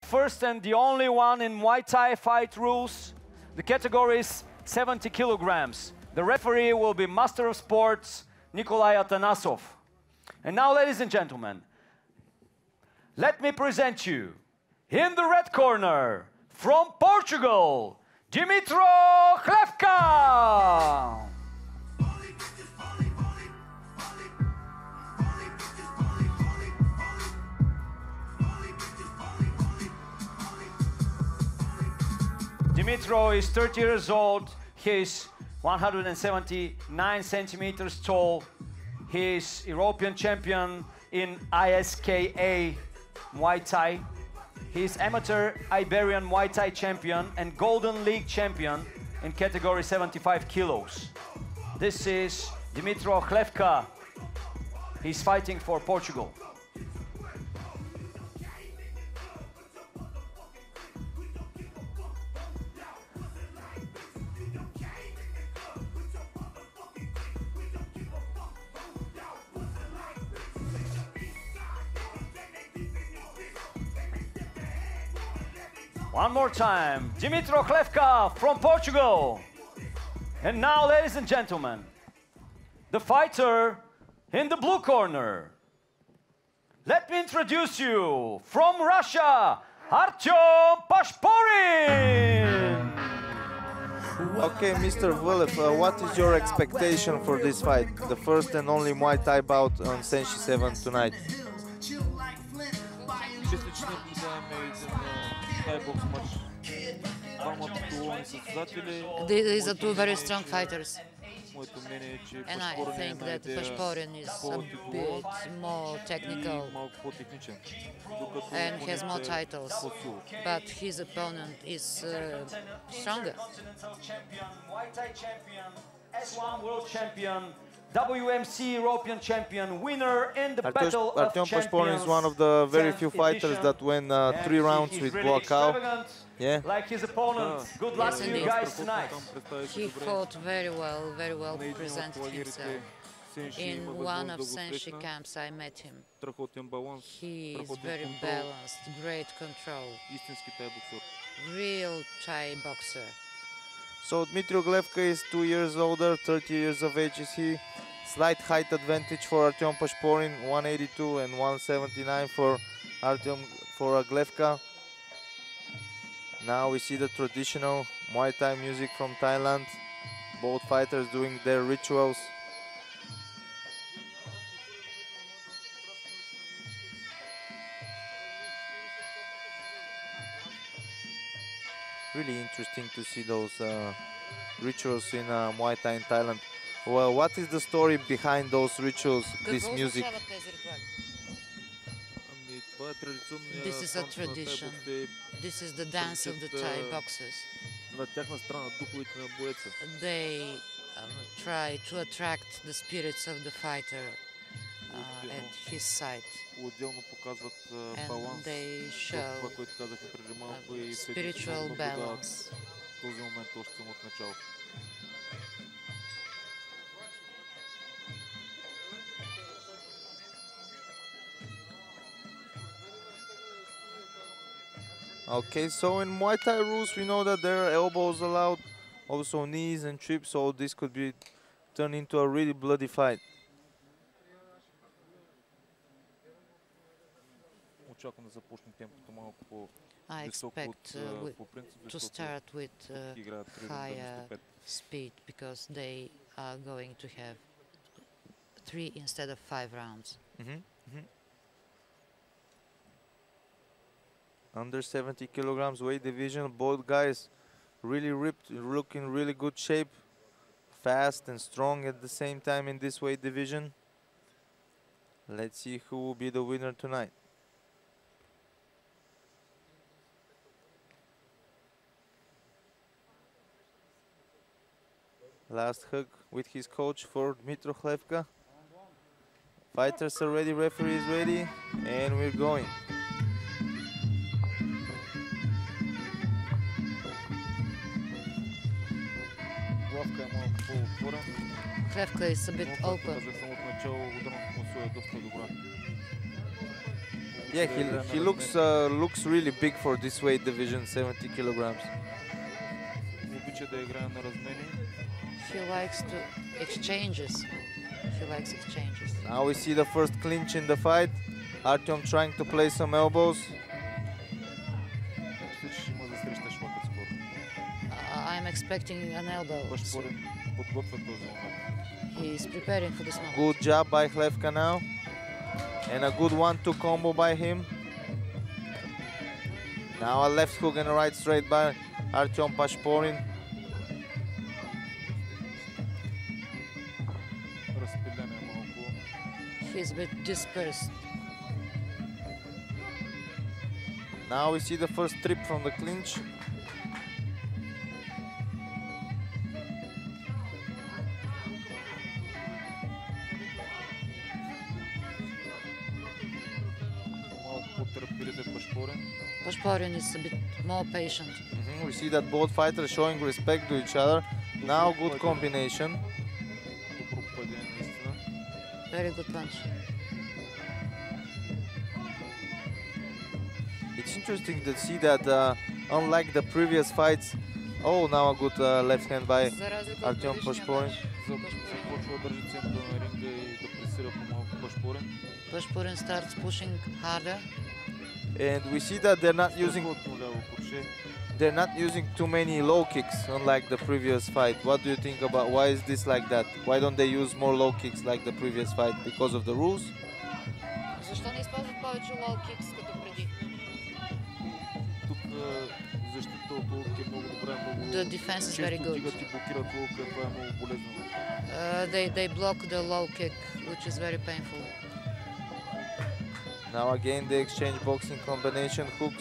first and the only one in Muay Thai fight rules. The category is 70 kilograms. The referee will be Master of Sports Nikolai Atanasov. And now, ladies and gentlemen, let me present you, in the red corner, from Portugal, Dimitro Chlevka. Dimitro is 30 years old. He is 179 centimeters tall. He is European champion in ISKA Muay Thai. He is amateur Iberian Muay Thai champion and Golden League champion in category 75 kilos. This is Dimitro Chlevka. He's fighting for Portugal. One more time, Dimitro Chlevka from Portugal. And now, ladies and gentlemen, the fighter in the blue corner. Let me introduce you from Russia, Artyom Pashporin. Okay, Mr. Vulev, what is your expectation for this fight? The first and only Muay Thai bout on Senshi 7 tonight. These are two very strong fighters. And I think that Pashporin is a bit more technical and has more titles, but his opponent is stronger. S1 world champion, WMC European champion, winner in the battle of Artyom champions. Pashporin is one of the very few fighters that win 3 rounds with really Buakaw. Yeah. Like his opponent. Good luck to you guys tonight. He fought very well presented himself. In one of Senshi camps I met him. He is very balanced, great control. Real Thai boxer. So Dmitry Chlevka is 2 years older, 30 years of age is he. Slight height advantage for Artyom Pashporin, 182 and 179 for Chlevka. Now we see the traditional Muay Thai music from Thailand. Both fighters doing their rituals. Really interesting to see those rituals in Muay Thai in Thailand. Well, what is the story behind those rituals, this music? This is a tradition. This is the dance of the Thai boxers. They try to attract the spirits of the fighter at his side. And they show spiritual balance. Okay, so in Muay Thai rules, we know that there are elbows allowed, also knees and trips, so this could be turned into a really bloody fight. I expect to start with higher speed because they are going to have 3 instead of 5 rounds. Under 70 kilograms weight division, both guys really ripped, look in really good shape, fast and strong at the same time in this weight division. Let's see who will be the winner tonight. Last hug with his coach for Dmitry Chlevka. Fighters are ready, referee is ready, and we're going. Chlevka is a bit open. Yeah, he looks really big for this weight division, 70 kilograms. He likes to exchanges. He likes exchanges. Now we see the first clinch in the fight. Artyom trying to play some elbows. I'm expecting an elbow. He's preparing for this moment. Good job by Hlevka now. And a good 1-2 combo by him. Now a left hook and a right straight by Artyom Pashporin. He's a bit dispersed. Now we see the first trip from the clinch. Pashporin is a bit more patient. We see that both fighters showing respect to each other. Now good combination. Very good punch. It's interesting to see that unlike the previous fights, now a good left hand by Artyom Pashporin. Pashporin starts pushing harder. And we see that they're not using too many low kicks, unlike the previous fight. What do you think about why is this like that? Why don't they use more low kicks like the previous fight? Because of the rules? Защо не използват повече low kicks като преди? The defense is very good. They block the low kick, which is very painful. Now again they exchange boxing combination hooks.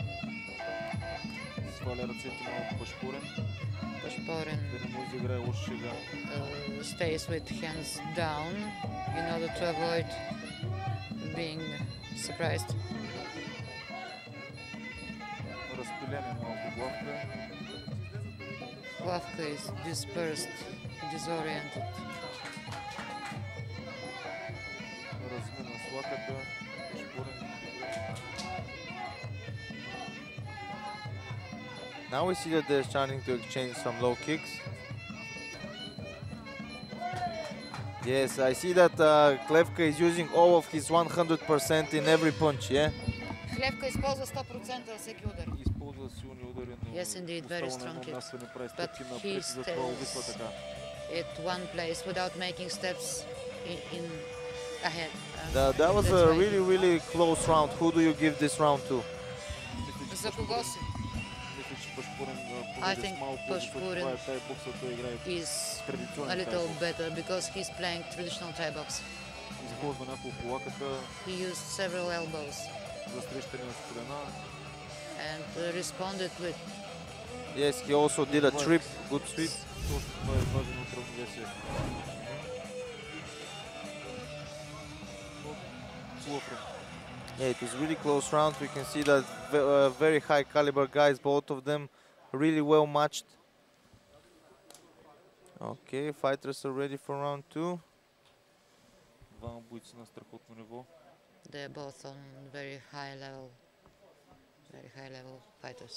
Pashporin stays with hands down in order to avoid being surprised. Hlevka is dispersed, disoriented. Now we see that they're starting to exchange some low kicks. Yes, I see that Hlevka is using all of his 100% in every punch, yeah? Hlevka използва 100% във всеки удар. Yes, indeed, very strong kicks. But he stays at one place without making steps in ahead. That was a really close round. Who do you give this round to? За кого си? I think Pashporin is a little better because he's playing traditional Thai box. He used several elbows and responded with... Yes, he also did a trip, good sweep. Yeah, it was really close round. We can see that very high caliber guys, both of them really well matched. Okay, fighters are ready for round 2. They're both on very high level fighters.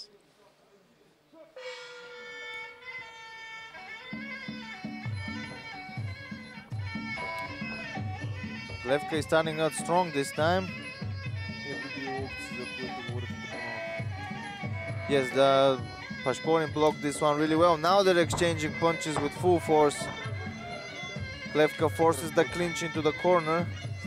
Hlevka is starting out strong this time. Yes, the Pashporin blocked this one really well. Now they're exchanging punches with full force. Hlevka forces the clinch into the corner.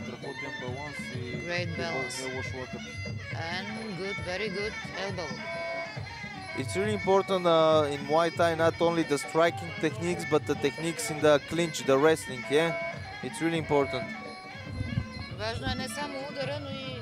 Great balance. And good, very good elbow. It's really important in Muay Thai, not only the striking techniques, but the techniques in the clinch, the wrestling, yeah? It's really important. Важно е не само удара, но и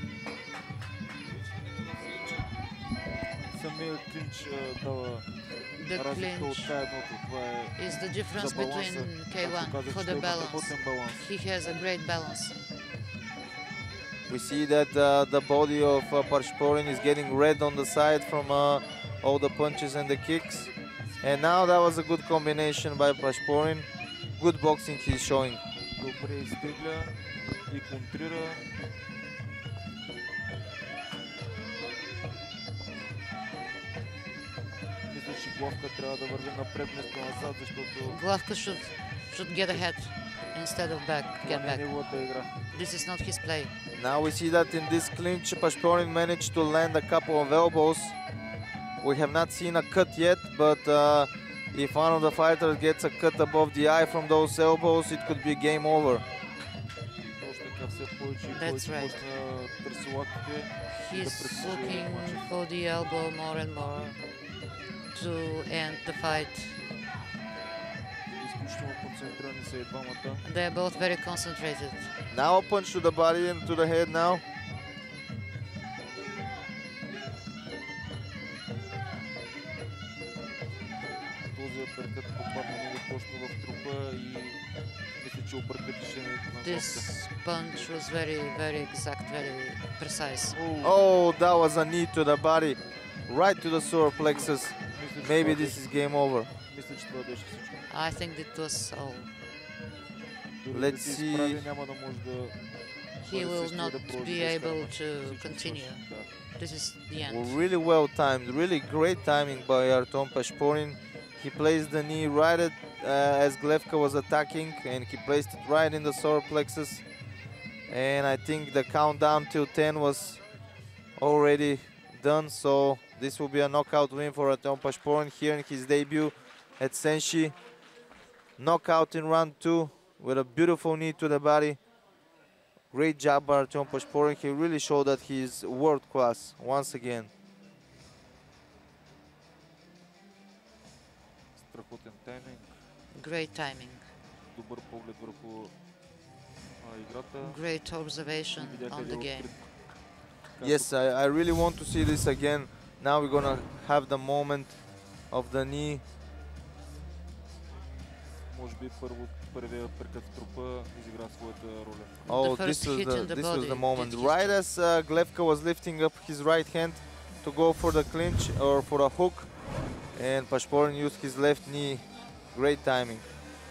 the clinch is the difference between K1 for the balance. He has a great balance. We see that the body of Pashporin is getting red on the side from all the punches and the kicks. And now that was a good combination by Pashporin. Good boxing he's showing. Главка should get ahead instead of get back. This is not his play. Now we see that in this clinch, Pashporin managed to land a couple of elbows. We have not seen a cut yet, but if one of the fighters gets a cut above the eye from those elbows, it could be game over. That's right. He's looking for the elbow more and more to end the fight. They're both very concentrated. Now a punch to the body and to the head now. This punch was very exact, very precise. Oh, that was a knee to the body, right to the solar plexus. Maybe this is game over. I think it was all. Let's see. He will not be able to continue. This is the end. Well, really well timed, really great timing by Artem Pashporin. He placed the knee right at, as Glevka was attacking, and he placed it right in the solar plexus. And I think the countdown till 10 was already done, so this will be a knockout win for Artem Pashporin here in his debut at Senshi. Knockout in round 2 with a beautiful knee to the body. Great job by Artem Pashporin. He really showed that he is world class once again. Great timing. Great observation on the game. Yes, I really want to see this again. Now we're gonna have the moment of the knee. Oh, this was the moment. Right as Glevka was lifting up his right hand to go for the clinch or for a hook, and Pashporin used his left knee. Great timing.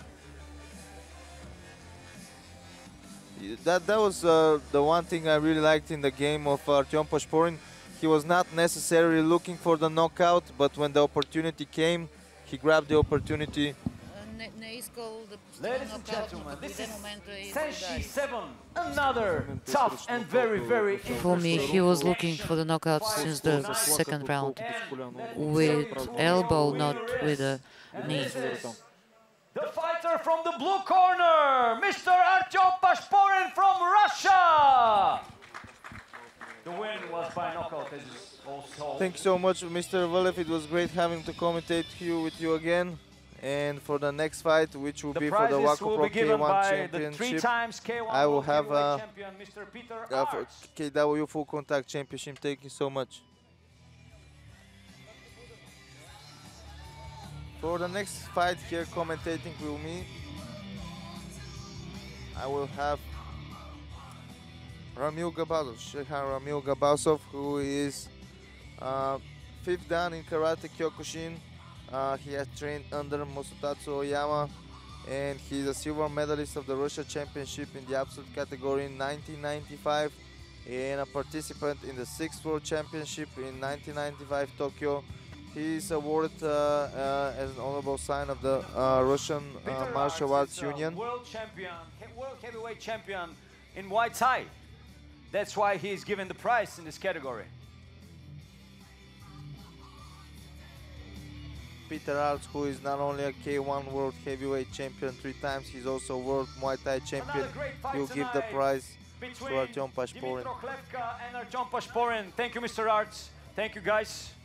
That was the one thing I really liked in the game of Artem Pashporin. He was not necessarily looking for the knockout, but when the opportunity came, he grabbed the opportunity. Ladies and gentlemen, this is Senshi 7, another tough and very For me, he was looking for the knockout since the second round, with elbow, not with a knee. The fighter from the blue corner, Mr. Artem Pashporin from Russia. The win was by knockout, as also. Thank you so much, Mr. Valev. It was great having to commentate with you again. And for the next fight, which will be for the Waco Pro K1 Championship, I will have KW Full Contact Championship. Thank you so much. For the next fight here, commentating with me, I will have Ramil Gabasov, Sheikhan Ramil Gabasov, who is 5th dan in Karate Kyokushin. He has trained under Musutatsu Oyama, and he's a silver medalist of the Russia Championship in the absolute category in 1995, and a participant in the 6th World Championship in 1995 Tokyo. He is awarded as an honorable sign of the Russian Martial Arts Union. World heavyweight champion in Muay Thai. That's why he is given the prize in this category. Peter Arts, who is not only a K1 World Heavyweight Champion 3 times, he's also World Muay Thai Champion. He'll give the prize to Artem Pashporin. Dmytro Glevka and Artem Pashporin. Thank you, Mr. Arts. Thank you, guys.